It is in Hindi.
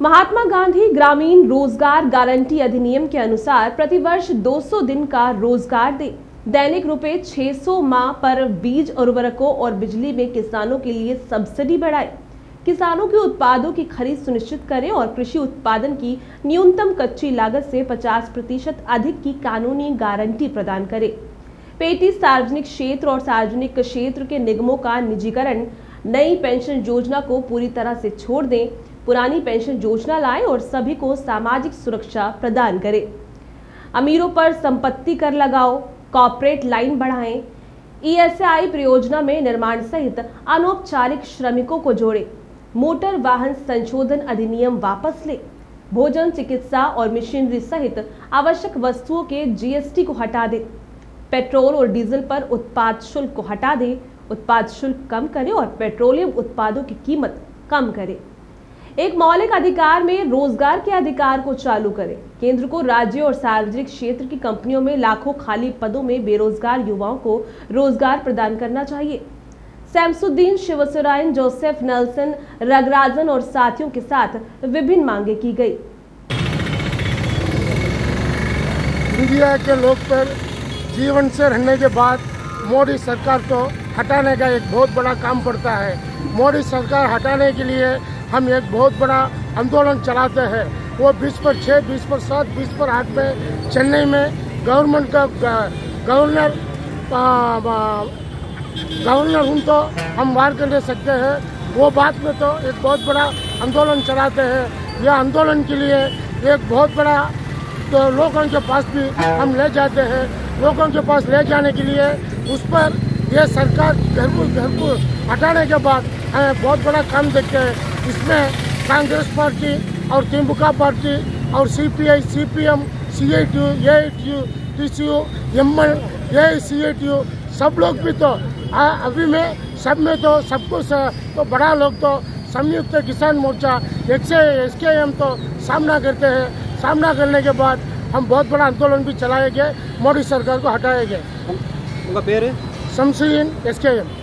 महात्मा गांधी ग्रामीण रोजगार गारंटी अधिनियम के अनुसार प्रतिवर्ष 200 दिन का रोजगार दे, दैनिक रुपए 600 माह पर बीज उर्वरकों और बिजली में किसानों के लिए सब्सिडी बढ़ाए, किसानों के उत्पादों की खरीद सुनिश्चित करें और कृषि उत्पादन की न्यूनतम कच्ची लागत से 50% अधिक की कानूनी गारंटी प्रदान करे। पेटी सार्वजनिक क्षेत्र और सार्वजनिक क्षेत्र के निगमों का निजीकरण, नई पेंशन योजना को पूरी तरह से छोड़ दें, पुरानी पेंशन योजना लाएं और सभी को सामाजिक सुरक्षा प्रदान करें। अमीरों पर संपत्ति कर लगाओ, कॉर्पोरेट लाइन बढ़ाएं, ईएसआई परियोजना में निर्माण सहित अनौपचारिक श्रमिकों को जोड़े, मोटर वाहन संशोधन अधिनियम वापस ले, भोजन, चिकित्सा और मशीनरी सहित आवश्यक वस्तुओं के जीएसटी को हटा दे, पेट्रोल और डीजल पर उत्पाद शुल्क को हटा दे, उत्पाद शुल्क कम करे और पेट्रोलियम उत्पादों की कीमत कम करे। एक मौलिक अधिकार में रोजगार के अधिकार को चालू करें। केंद्र को राज्य और सार्वजनिक क्षेत्र की कंपनियों में लाखों खाली पदों में बेरोजगार युवाओं को रोजगार प्रदान करना चाहिए। शमसुद्दीन, शिवसुरायन, जोसेफ, नेल्सन, रगराजन और साथियों के साथ विभिन्न मांगे की गई। इंडिया के लोग पर जीवन से रहने के बाद मोदी सरकार को हटाने का एक बहुत बड़ा काम पड़ता है। मोदी सरकार हटाने के लिए हम एक बहुत बड़ा आंदोलन चलाते हैं। वो 20 पर 6, 20 पर 7, 20 पर 8 में चेन्नई में गवर्नमेंट का गवर्नर हूँ तो हम वार कर ले सकते हैं। वो बात में तो एक बहुत बड़ा आंदोलन चलाते हैं। यह आंदोलन के लिए एक बहुत बड़ा तो लोगों के पास भी हम ले जाते हैं। लोगों के पास ले जाने के लिए उस पर यह सरकार घर को हटाने के बाद हमें बहुत बड़ा काम देखते हैं। इसमें कांग्रेस पार्टी और तिमुका पार्टी और CPI, CPM, CITU, AITU, TCU, ML, AICITU सब लोग भी तो अभी में सब में तो सबको तो बड़ा लोग तो संयुक्त किसान मोर्चा एसकेएम तो सामना करते हैं। सामना करने के बाद हम बहुत बड़ा आंदोलन भी चलाएंगे, मोदी सरकार को हटाएंगे। उनका पेड़ है शमसुद्दीन, एसकेएम।